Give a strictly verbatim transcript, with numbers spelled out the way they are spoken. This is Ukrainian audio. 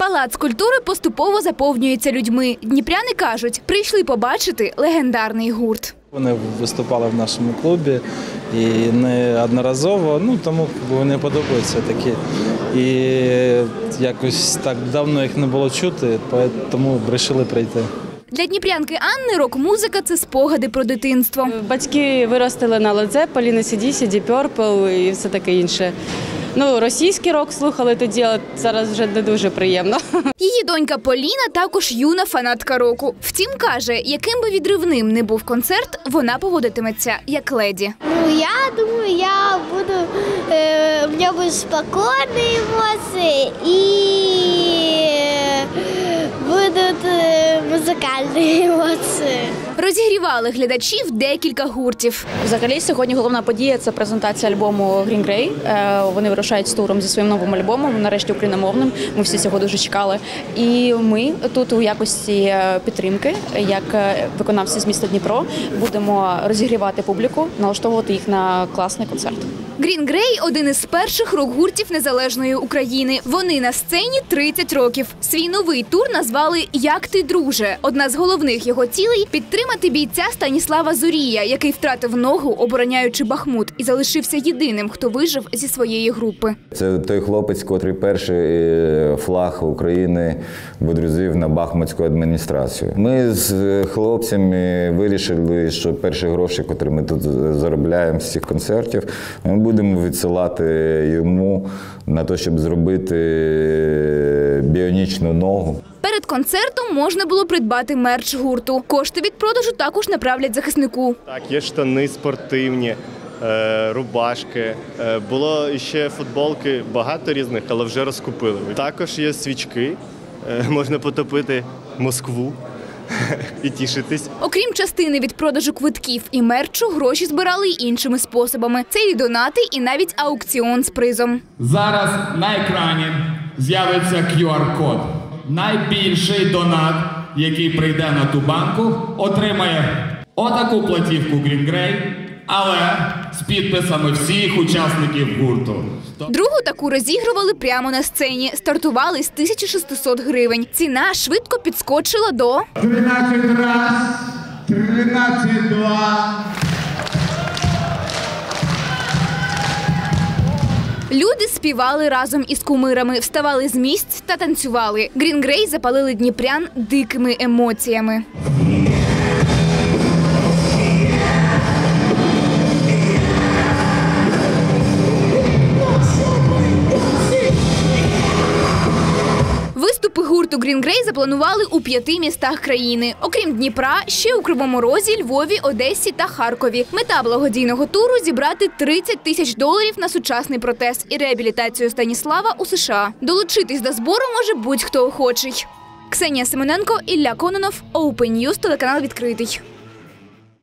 Палац культури поступово заповнюється людьми. Дніпряни кажуть, прийшли побачити легендарний гурт. Вони виступали в нашому клубі і неодноразово, ну тому вони подобаються такі. І якось так давно їх не було чути, тому вирішили прийти. Для дніпрянки Анни рок-музика – це спогади про дитинство. Батьки виростили на Led Zeppelin, сі ді сі, Deep Purple і все таке інше. Ну, російський рок слухали тоді, а зараз вже не дуже приємно. Її донька Поліна також юна фанатка року. Втім, каже, яким би відривним не був концерт, вона поводитиметься як леді. Ну, я думаю, я буду, э, у меня будут спокойные эмоции и будут э, музыкальные эмоции. Розігрівали глядачів декілька гуртів. Взагалі, сьогодні головна подія – це презентація альбому Green Grey. Вони вирушають з туром зі своїм новим альбомом, нарешті україномовним. Ми всі цього дуже чекали. І ми тут у якості підтримки, як виконавці з міста Дніпро, будемо розігрівати публіку, налаштовувати їх на класний концерт. Green Grey – один із перших рок-гуртів незалежної України. Вони на сцені тридцять років. Свій новий тур назвали «Як ти, друже?». Одна з головних його цілей – підтримати бійця Станіслава Зорія, який втратив ногу, обороняючи Бахмут, і залишився єдиним, хто вижив зі своєї групи. Це той хлопець, котрий перший флаг України водрузив на бахмутську адміністрацію. Ми з хлопцями вирішили, що перші гроші, котрі ми тут заробляємо з цих концертів, ми будемо відсилати йому на те, щоб зробити біонічну ногу. Перед концертом можна було придбати мерч гурту. Кошти від продажу також направлять захиснику. Так, є штани спортивні, рубашки, було ще футболки, багато різних, але вже розкупили. Також є свічки, можна потопити Москву і тішитись. Окрім частини від продажу квитків і мерчу, гроші збирали й іншими способами. Це і донати, і навіть аукціон з призом. Зараз на екрані з'явиться кю ар-код. Найбільший донат, який прийде на ту банку, отримає отаку платівку Green Grey, але з підписами всіх учасників гурту. Другу таку розігрували прямо на сцені. Стартували з тисячі шестисот гривень. Ціна швидко підскочила до... тринадцять раз, тринадцять два. Люди співали разом із кумирами, вставали з місць та танцювали. Green Grey запалили дніпрян дикими емоціями. Виступи гурту Green Grey запланували у п'яти містах країни. Окрім Дніпра, ще у Кривому Розі, Львові, Одесі та Харкові. Мета благодійного туру – зібрати тридцять тисяч доларів на сучасний протез і реабілітацію Станіслава у США. Долучитись до збору може будь-хто охочий. Ксенія Семененко, Ілля Кононов, Open News, телеканал «Відкритий».